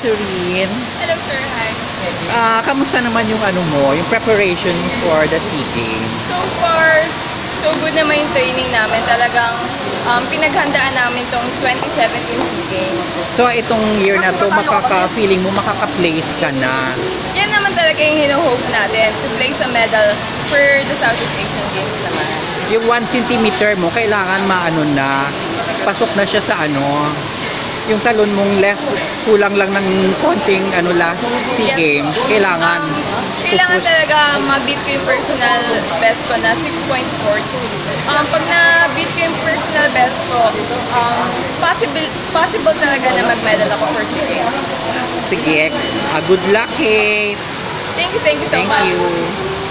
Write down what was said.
Katherine. Hello sir, hi. Kamusta naman yung yung preparation for the SEA Games? So far, so good naman yung training namin. Talagang pinaghandaan namin tong 2017 SEA Games. So itong year na to, feeling mo makaka-place ka na? Yan naman talaga yung hino-hope natin, to place a medal for the Southeast Asian Games naman. Yung 1 centimeter mo, kailangan na, pasok na siya sa yung talon mong kulang lang ng konting last SEA Games, kailangan talaga ma-beat ko yung personal best ko na 6.42. Pag na-beat ko yung personal best ko, possible talaga na mag-medal ako for SEA Games. Sige, good luck, Kay. Thank you so much. Thank you.